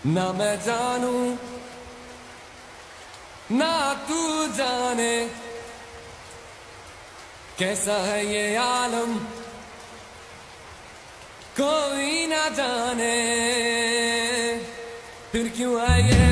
ना मैं जानू ना तू जाने कैसा है ये आलम, कोई ना जाने फिर क्यों है ये